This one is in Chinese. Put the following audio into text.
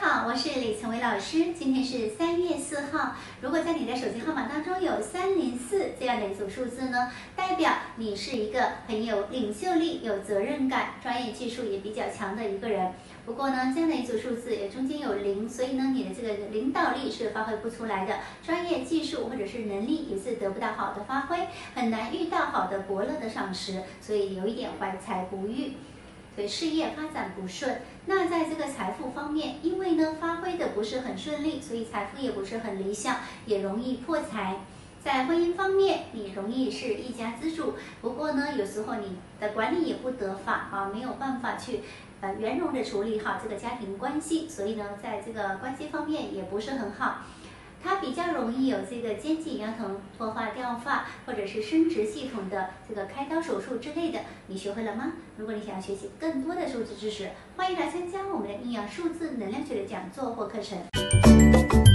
好，我是李岑薇老师。今天是3月4号。如果在你的手机号码当中有304这样的一组数字呢，代表你是一个很有领袖力、有责任感、专业技术也比较强的一个人。不过呢，这样的一组数字也中间有0，所以呢，你的这个领导力是发挥不出来的，专业技术或者是能力也是得不到好的发挥，很难遇到好的伯乐的赏识，所以有一点怀才不遇。所以事业发展不顺，那在这个财富方面，因为呢发挥的不是很顺利，所以财富也不是很理想，也容易破财。在婚姻方面，你容易是一家之主，不过呢，有时候你的管理也不得法啊，没有办法去圆融的处理好这个家庭关系，所以呢，在这个关系方面也不是很好。它比较容易有这个肩颈腰疼、脱发掉发，或者是生殖系统的这个开刀手术之类的，你学会了吗？如果你想要学习更多的数字知识，欢迎来参加我们的阴阳数字能量学的讲座或课程。